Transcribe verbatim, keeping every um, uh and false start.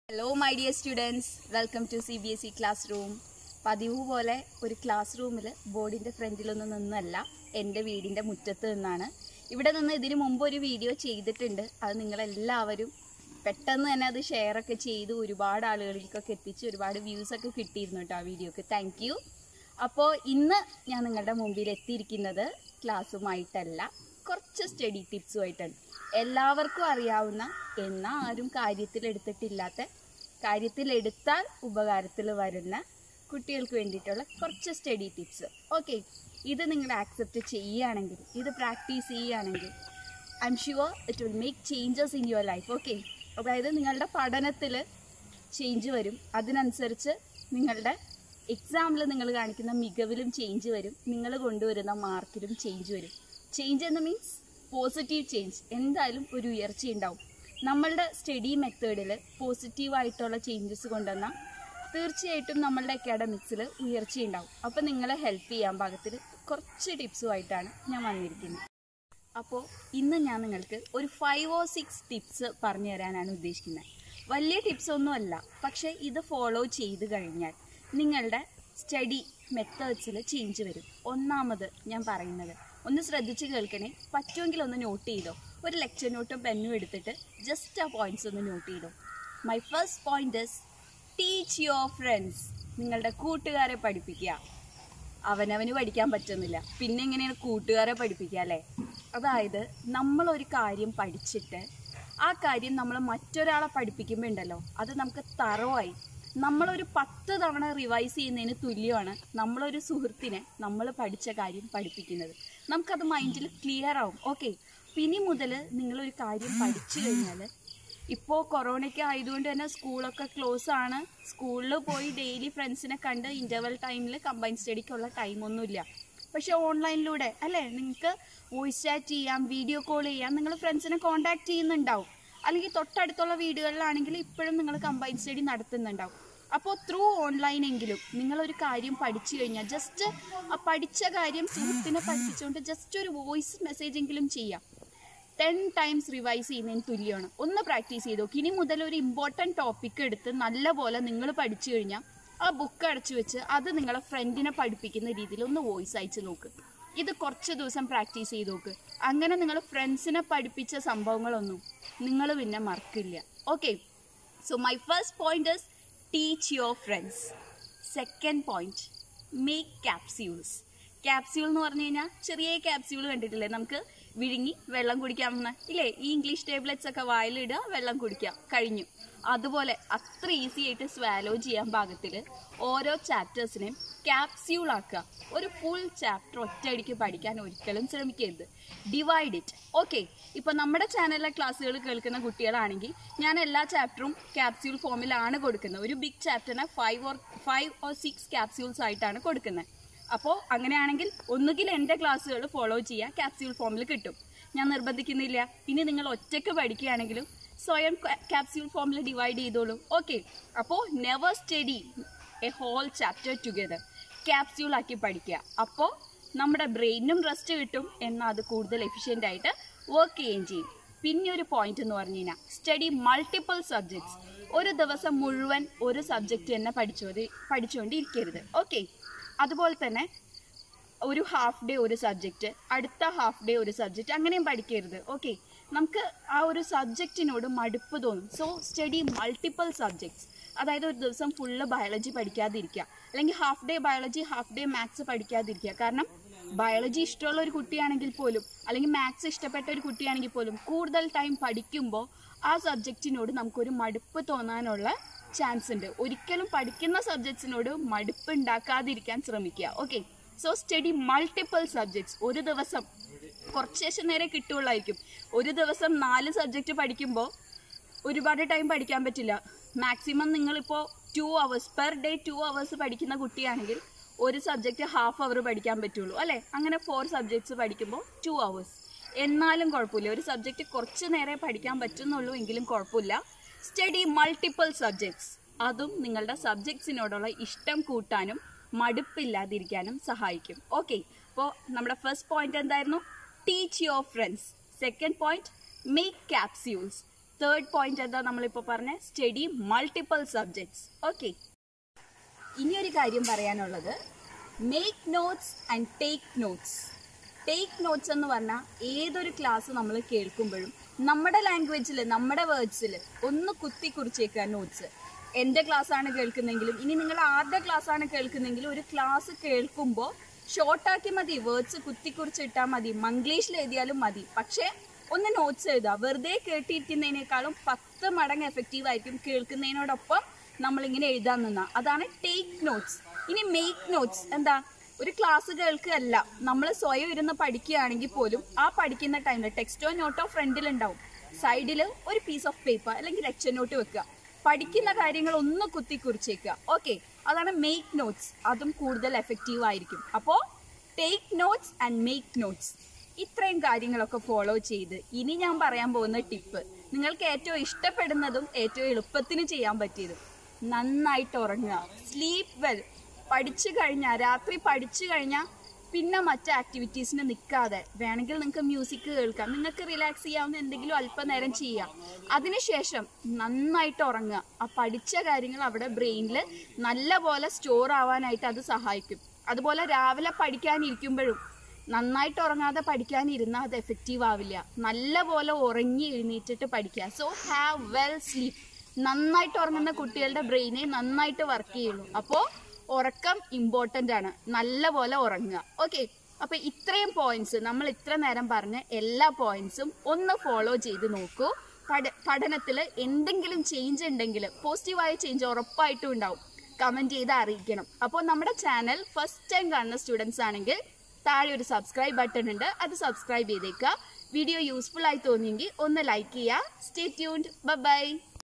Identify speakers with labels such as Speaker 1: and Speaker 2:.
Speaker 1: Hello my dear students, welcome to C B S E classroom. പതിവ് പോലെ ഒരു class റൂമിൽ ബോർഡിൻ്റെ ഫ്രണ്ടിലൊന്നും നിന്നല്ല, എൻ്റെ വീടിൻ്റെ മുറ്റത്ത് നിന്നാണ്. ഇവിടെ നിന്ന് ഇതിനു മുമ്പ് ഒരു വീഡിയോ ചെയ്തിട്ടുണ്ട്. അത് നിങ്ങളെല്ലാവരും പെട്ടെന്ന് തന്നെ അത് ഷെയറൊക്കെ ചെയ്ത് ഒരുപാട് ആളുകളിലേക്കൊക്കെ എത്തിച്ച് ഒരുപാട് വ്യൂസൊക്കെ കിട്ടിയിരുന്നു കേട്ടോ ആ വീഡിയോക്ക്. Thank you. അപ്പോൾ ഇന്ന് ഞാൻ നിങ്ങളുടെ മുമ്പിൽ എത്തിയിരിക്കുന്നത് ക്ലാസ്സുമായിട്ടല്ല, കുറച്ച് സ്റ്റഡി ടിപ്സുമായിട്ടാണ്. എല്ലാവർക്കും അറിയാവുന്ന എന്നാൽ ആരും കാര്യത്തിലെടുത്തിട്ടില്ലാത്ത, കാര്യത്തിലെടുത്താൽ ഉപകാരത്തിൽ വരുന്ന കുട്ടികൾക്ക് വേണ്ടിയിട്ടുള്ള കുറച്ച് സ്റ്റഡി ടിപ്സ്. ഓക്കെ, ഇത് നിങ്ങൾ ആക്സെപ്റ്റ് ചെയ്യുകയാണെങ്കിൽ, ഇത് പ്രാക്ടീസ് ചെയ്യുകയാണെങ്കിൽ I'm sure it will make changes in your life. Okay, അതായത് നിങ്ങളുടെ പഠനത്തിൽ ചേഞ്ച് വരും, അതിനനുസരിച്ച് നിങ്ങളുടെ എക്സാമിൽ നിങ്ങൾ കാണിക്കുന്ന മികവിലും ചേഞ്ച് വരും, നിങ്ങൾ കൊണ്ടുവരുന്ന മാർക്കിലും ചേഞ്ച് വരും. ചേഞ്ച് എന്ന് മീൻസ് പോസിറ്റീവ് ചേഞ്ച്. എന്തായാലും ഒരു ഉയർച്ച ഉണ്ടാവും. നമ്മളുടെ സ്റ്റഡി മെത്തേഡിൽ പോസിറ്റീവായിട്ടുള്ള ചേഞ്ചസ് കൊണ്ടുവന്നാൽ തീർച്ചയായിട്ടും നമ്മളുടെ അക്കാഡമിക്സിൽ ഉയർച്ചയുണ്ടാവും. അപ്പോൾ നിങ്ങളെ ഹെൽപ്പ് ചെയ്യാൻ പാകത്തിൽ കുറച്ച് ടിപ്സുമായിട്ടാണ് ഞാൻ വന്നിരിക്കുന്നത്. അപ്പോൾ ഇന്ന് ഞാൻ നിങ്ങൾക്ക് ഒരു ഫൈവ് ഓർ സിക്സ് ടിപ്സ് പറഞ്ഞു തരാനാണ് ഉദ്ദേശിക്കുന്നത്. വലിയ ടിപ്സ് ഒന്നുമല്ല, പക്ഷേ ഇത് ഫോളോ ചെയ്ത് കഴിഞ്ഞാൽ നിങ്ങളുടെ സ്റ്റഡി മെത്തേഡ്സിൽ ചേഞ്ച് വരും. ഒന്നാമത് ഞാൻ പറയുന്നത് ഒന്ന് ശ്രദ്ധിച്ച് കേൾക്കണേ, പറ്റുമെങ്കിൽ ഒന്ന് നോട്ട് ചെയ്തോ. ഒരു ലെക്ചർ നോട്ടും പെന്നും എടുത്തിട്ട് ജസ്റ്റ് ആ പോയിന്റ്സ് ഒന്ന് നോട്ട് ചെയ്തോ. My first point is teach your friends. നിങ്ങളുടെ കൂട്ടുകാരെ പഠിപ്പിക്കുക. അവനവന് പഠിക്കാൻ പറ്റുന്നില്ല, പിന്നെ എങ്ങനെയാണ് കൂട്ടുകാരെ പഠിപ്പിക്കുക അല്ലേ? അതായത് നമ്മളൊരു കാര്യം പഠിച്ചിട്ട് ആ കാര്യം നമ്മൾ മറ്റൊരാളെ പഠിപ്പിക്കുമ്പോൾ ഉണ്ടല്ലോ, അത് നമുക്ക് തറവായി നമ്മളൊരു പത്ത് തവണ റിവൈസ് ചെയ്യുന്നതിന് തുല്യമാണ് നമ്മളൊരു സുഹൃത്തിനെ നമ്മൾ പഠിച്ച കാര്യം പഠിപ്പിക്കുന്നത്. നമുക്കത് മൈൻഡിൽ ക്ലിയർ ആവും. ഓക്കെ, ഇനി മുതൽ നിങ്ങളൊരു കാര്യം പഠിച്ചു കഴിഞ്ഞാൽ, ഇപ്പോൾ കൊറോണയ്ക്ക് ആയതുകൊണ്ട് തന്നെ സ്കൂളൊക്കെ ക്ലോസ് ആണ്. സ്കൂളിൽ പോയി ഡെയിലി ഫ്രണ്ട്സിനെ കണ്ട് ഇൻ്റർവെൽ ടൈമിൽ കമ്പൈൻ സ്റ്റഡിക്കുള്ള ടൈമൊന്നുമില്ല. പക്ഷേ ഓൺലൈനിലൂടെ അല്ലേ, നിങ്ങൾക്ക് വോയിസ് ചാറ്റ് ചെയ്യാം, വീഡിയോ കോൾ ചെയ്യാം, നിങ്ങൾ ഫ്രണ്ട്സിനെ കോൺടാക്ട് ചെയ്യുന്നുണ്ടാവും. അല്ലെങ്കിൽ തൊട്ടടുത്തുള്ള വീടുകളിലാണെങ്കിൽ ഇപ്പോഴും നിങ്ങൾ കമ്പൈൻ സ്റ്റഡി നടത്തുന്നുണ്ടാവും. അപ്പോൾ ത്രൂ ഓൺലൈനെങ്കിലും നിങ്ങളൊരു കാര്യം പഠിച്ചു കഴിഞ്ഞാൽ ജസ്റ്റ് ആ പഠിച്ച കാര്യം സുഹൃത്തിനെ പഠിപ്പിച്ചുകൊണ്ട് ജസ്റ്റ് ഒരു വോയിസ് മെസ്സേജെങ്കിലും ചെയ്യാം. ടെൻ ടൈംസ് റിവൈസ് ചെയ്യുന്നതിന് തുല്യമാണ്. ഒന്ന് പ്രാക്ടീസ് ചെയ്ത് നോക്കി. ഇനി മുതൽ ഒരു ഇമ്പോർട്ടൻറ്റ് ടോപ്പിക്ക് എടുത്ത് നല്ലപോലെ നിങ്ങൾ പഠിച്ചു കഴിഞ്ഞാൽ ആ ബുക്ക് അടച്ചു വെച്ച് അത് നിങ്ങളെ ഫ്രണ്ടിനെ പഠിപ്പിക്കുന്ന രീതിയിൽ ഒന്ന് വോയിസ് അയച്ച് നോക്ക്. ഇത് കുറച്ച് ദിവസം പ്രാക്ടീസ് ചെയ്ത് നോക്ക്. അങ്ങനെ നിങ്ങൾ ഫ്രണ്ട്സിനെ പഠിപ്പിച്ച സംഭവങ്ങളൊന്നും നിങ്ങൾ പിന്നെ മറക്കില്ല. Okay, so my first point is teach your friends. Second point, make capsules. Capsule എന്ന് പറഞ്ഞു കഴിഞ്ഞാൽ ചെറിയ ക്യാപ്സ്യൂൾ കണ്ടിട്ടില്ലേ, നമുക്ക് വിഴുങ്ങി വെള്ളം കുടിക്കാമെന്ന് ഇല്ലേ? ഈ ഇംഗ്ലീഷ് ടേബ്ലറ്റ്സ് ഒക്കെ വായിലിടുക, വെള്ളം കുടിക്കാം, കഴിഞ്ഞു. അതുപോലെ അത്ര ഈസി ആയിട്ട് സ്വാലോ ചെയ്യാൻ പാകത്തിൽ ഓരോ ചാപ്റ്റേഴ്സിനെയും ക്യാപ്സ്യൂൾ ആക്കുക. ഒരു ഫുൾ ചാപ്റ്റർ ഒറ്റയടിക്ക് പഠിക്കാൻ ഒരിക്കലും ശ്രമിക്കരുത്. Divide it. ഓക്കെ, ഇപ്പോൾ നമ്മുടെ ചാനലിലെ ക്ലാസ്സുകൾ കേൾക്കുന്ന കുട്ടികളാണെങ്കിൽ ഞാൻ എല്ലാ ചാപ്റ്ററും ക്യാപ്സ്യൂൾ ഫോമിലാണ് കൊടുക്കുന്നത്. ഒരു ബിഗ് ചാപ്റ്ററിനെ five or five or six capsules ആയിട്ടാണ് കൊടുക്കുന്നത്. അപ്പോൾ അങ്ങനെയാണെങ്കിൽ ഒന്നുകിൽ എൻ്റെ ക്ലാസ്സുകൾ ഫോളോ ചെയ്യുക, ക്യാപ്സ്യൂൾ ഫോമിൽ കിട്ടും. ഞാൻ നിർബന്ധിക്കുന്നില്ല. ഇനി നിങ്ങൾ ഒറ്റയ്ക്ക് പഠിക്കുകയാണെങ്കിലും സ്വയം ക്യാപ്സ്യൂൾ ഫോമിൽ ഡിവൈഡ് ചെയ്തോളൂ. ഓക്കെ, അപ്പോൾ never study a whole chapter together. Capsule ആക്കി പഠിക്കുക. അപ്പോൾ നമ്മുടെ ബ്രെയിനും റെസ്റ്റ് കിട്ടും, എന്നാൽ അത് കൂടുതൽ എഫിഷ്യൻ്റ് ആയിട്ട് വർക്ക് ചെയ്യുകയും ചെയ്യും. പിന്നെ ഒരു പോയിന്റ് എന്ന് പറഞ്ഞു കഴിഞ്ഞാൽ സ്റ്റഡി മൾട്ടിപ്പിൾ സബ്ജക്ട്സ്. ഒരു ദിവസം മുഴുവൻ ഒരു സബ്ജക്റ്റ് തന്നെ പഠിച്ചോ പഠിച്ചുകൊണ്ടിരിക്കരുത്. ഓക്കെ, അതുപോലെ തന്നെ ഒരു ഹാഫ് ഡേ ഒരു സബ്ജക്റ്റ്, അടുത്ത ഹാഫ് ഡേ ഒരു സബ്ജക്റ്റ്, അങ്ങനെയും പഠിക്കരുത്. ഓക്കെ, നമുക്ക് ആ ഒരു സബ്ജക്റ്റിനോട് മടുപ്പ് തോന്നും. So study multiple subjects. അതായത് ഒരു ദിവസം ഫുള്ള് ബയോളജി പഠിക്കാതിരിക്കുക, അല്ലെങ്കിൽ half day biology half day maths പഠിക്കാതിരിക്കുക. കാരണം ബയോളജി ഇഷ്ടമുള്ള ഒരു കുട്ടിയാണെങ്കിൽ പോലും, അല്ലെങ്കിൽ മാത്സ് ഇഷ്ടപ്പെട്ട ഒരു കുട്ടിയാണെങ്കിൽ പോലും കൂടുതൽ ടൈം പഠിക്കുമ്പോൾ ആ സബ്ജക്റ്റിനോട് നമുക്കൊരു മടുപ്പ് തോന്നാനുള്ള ചാൻസ് ഉണ്ട്. ഒരിക്കലും പഠിക്കുന്ന സബ്ജക്ട്സിനോട് മടുപ്പ് ഉണ്ടാക്കാതിരിക്കാൻ ശ്രമിക്കുക. Okay, so study multiple subjects. ഒരു ദിവസം കുറച്ച് ശേഷം നേരെ കിട്ടുകയുള്ളായിരിക്കും. ഒരു ദിവസം നാല് സബ്ജക്റ്റ് പഠിക്കുമ്പോൾ ഒരുപാട് ടൈം പഠിക്കാൻ പറ്റില്ല. മാക്സിമം നിങ്ങളിപ്പോൾ two hours per day two hours പഠിക്കുന്ന കുട്ടിയാണെങ്കിൽ ഒരു സബ്ജക്റ്റ് ഹാഫ് അവർ പഠിക്കാൻ പറ്റുള്ളൂ അല്ലേ? അങ്ങനെ ഫോർ സബ്ജക്ട്സ് പഠിക്കുമ്പോൾ ടു അവേഴ്സ്. എന്നാലും കുഴപ്പമില്ല, ഒരു സബ്ജക്റ്റ് കുറച്ച് നേരെ പഠിക്കാൻ പറ്റുന്നുള്ളൂ എങ്കിലും കുഴപ്പമില്ല. Study multiple subjects. അതും നിങ്ങളുടെ സബ്ജക്ട്സിനോടുള്ള ഇഷ്ടം കൂട്ടാനും മടുപ്പില്ലാതിരിക്കാനും സഹായിക്കും. ഓക്കെ, അപ്പോൾ നമ്മുടെ ഫസ്റ്റ് പോയിന്റ് എന്തായിരുന്നു? Teach your friends. Second point, make capsules. Third point എന്താ നമ്മളിപ്പോൾ പറഞ്ഞ സ്റ്റഡി മൾട്ടിപ്പിൾ സബ്ജക്ട്സ്. ഓക്കെ, ഇനിയൊരു കാര്യം പറയാനുള്ളത് make notes and take notes. Take notes എന്ന് പറഞ്ഞാൽ ഏതൊരു ക്ലാസ് നമ്മൾ കേൾക്കുമ്പോഴും നമ്മുടെ ലാംഗ്വേജിൽ നമ്മുടെ വേർഡ്സിൽ ഒന്ന് കുത്തി കുറിച്ചേക്കുക നോട്ട്സ്. എൻ്റെ ക്ലാസ് ആണ് കേൾക്കുന്നെങ്കിലും ഇനി നിങ്ങൾ ആരുടെ ക്ലാസ് ആണ് കേൾക്കുന്നെങ്കിലും ഒരു ക്ലാസ് കേൾക്കുമ്പോൾ ഷോർട്ടാക്കി മതി, വേർഡ്സ് കുത്തിക്കുറിച്ച് ഇട്ടാൽ മതി, മംഗ്ലീഷിൽ എഴുതിയാലും മതി. പക്ഷേ ഒന്ന് നോട്ട്സ് എഴുതുക. വെറുതെ കേട്ടിരിക്കുന്നതിനേക്കാളും പത്ത് മടങ്ങ് എഫക്റ്റീവ് ആയിരിക്കും കേൾക്കുന്നതിനോടൊപ്പം നമ്മളിങ്ങനെ എഴുതാൻ നിന്നാൽ. അതാണ് ടേക്ക് നോട്ട്സ്. ഇനി മേക്ക് നോട്ട്സ് എന്താ? ഒരു ക്ലാസ് കേൾക്കുകയല്ല, നമ്മൾ സ്വയം ഇരുന്ന് പഠിക്കുകയാണെങ്കിൽ പോലും ആ പഠിക്കുന്ന ടൈമിൽ ടെക്സ്റ്റോ നോട്ടോ ഫ്രണ്ടിലുണ്ടാവും, സൈഡിൽ ഒരു പീസ് ഓഫ് പേപ്പർ അല്ലെങ്കിൽ ലെക്ചർ നോട്ട് വെക്കുക, പഠിക്കുന്ന കാര്യങ്ങൾ ഒന്ന് കുത്തി കുറിച്ചേക്കുക. ഓക്കെ, അതാണ് മേക്ക് നോട്ട്സ്. അതും കൂടുതൽ എഫക്റ്റീവ് ആയിരിക്കും. അപ്പോൾ take notes and make notes, ഇത്രയും കാര്യങ്ങളൊക്കെ ഫോളോ ചെയ്ത് ഇനി ഞാൻ പറയാൻ പോകുന്ന ടിപ്പ് നിങ്ങൾക്ക് ഏറ്റവും ഇഷ്ടപ്പെടുന്നതും ഏറ്റവും എളുപ്പത്തിന് ചെയ്യാൻ പറ്റിയതും, നന്നായിട്ട് ഉറങ്ങുക. Sleep well. പഠിച്ചു കഴിഞ്ഞാൽ രാത്രി പഠിച്ചു കഴിഞ്ഞാൽ പിന്നെ മറ്റ് ആക്ടിവിറ്റീസിന് നിൽക്കാതെ വേണമെങ്കിൽ നിങ്ങൾക്ക് മ്യൂസിക് കേൾക്കാം, നിങ്ങൾക്ക് റിലാക്സ് ചെയ്യാവുന്ന എന്തെങ്കിലും അല്പനേരം ചെയ്യാം. അതിനുശേഷം നന്നായിട്ട് ഉറങ്ങുക. ആ പഠിച്ച കാര്യങ്ങൾ അവിടെ ബ്രെയിനിൽ നല്ല പോലെ സ്റ്റോർ ആവാനായിട്ട് അത് സഹായിക്കും. അതുപോലെ രാവിലെ പഠിക്കാനിരിക്കുമ്പോഴും നന്നായിട്ട് ഉറങ്ങാതെ പഠിക്കാനിരുന്നാൽ അത് എഫക്റ്റീവ് ആവില്ല. നല്ല പോലെ ഉറങ്ങി എഴുന്നേറ്റിട്ട് പഠിക്കുക. So have well sleep. നന്നായിട്ട് ഉറങ്ങുന്ന കുട്ടികളുടെ ബ്രെയിനെ നന്നായിട്ട് വർക്ക് ചെയ്യുള്ളൂ. അപ്പോൾ ഉറക്കം ഇമ്പോർട്ടൻ്റ് ആണ്. നല്ല പോലെ ഉറങ്ങുക. ഓക്കെ, അപ്പോൾ ഇത്രയും പോയിന്റ്സ് നമ്മൾ ഇത്ര നേരം പറഞ്ഞ എല്ലാ പോയിന്റ്സും ഒന്ന് ഫോളോ ചെയ്ത് നോക്കൂ. പഠ പഠനത്തിൽ എന്തെങ്കിലും ചേഞ്ച് ഉണ്ടെങ്കിൽ, പോസിറ്റീവായ ചേഞ്ച് ഉറപ്പായിട്ടും ഉണ്ടാവും, കമൻറ്റ് ചെയ്ത് അറിയിക്കണം. അപ്പോൾ നമ്മുടെ ചാനൽ ഫസ്റ്റ് ടൈം കാണുന്ന സ്റ്റുഡൻസ് ആണെങ്കിൽ താഴെ ഒരു സബ്സ്ക്രൈബ് ബട്ടൺ ഉണ്ട്, അത് സബ്സ്ക്രൈബ് ചെയ്തേക്കുക. വീഡിയോ യൂസ്ഫുൾ ആയി തോന്നിയെങ്കിൽ ഒന്ന് ലൈക്ക് ചെയ്യുക. Stay tuned. Bye by.